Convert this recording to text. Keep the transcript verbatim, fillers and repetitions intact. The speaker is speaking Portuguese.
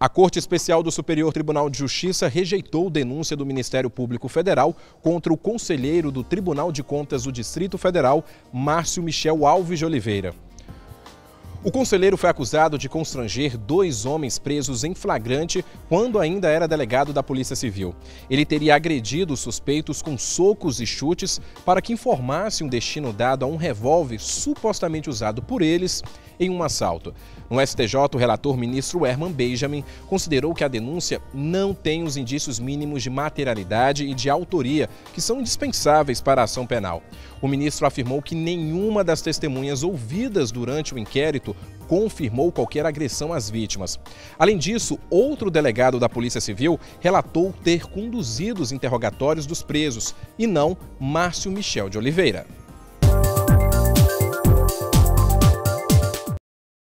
A Corte Especial do Superior Tribunal de Justiça rejeitou denúncia do Ministério Público Federal contra o conselheiro do Tribunal de Contas do Distrito Federal, Márcio Michel Alves de Oliveira. O conselheiro foi acusado de constranger dois homens presos em flagrante quando ainda era delegado da Polícia Civil. Ele teria agredido os suspeitos com socos e chutes para que informasse um destino dado a um revólver supostamente usado por eles em um assalto. No S T J, o relator ministro Herman Benjamin considerou que a denúncia não tem os indícios mínimos de materialidade e de autoria que são indispensáveis para a ação penal. O ministro afirmou que nenhuma das testemunhas ouvidas durante o inquérito confirmou qualquer agressão às vítimas. Além disso, outro delegado da Polícia Civil relatou ter conduzido os interrogatórios dos presos, e não Márcio Michel de Oliveira.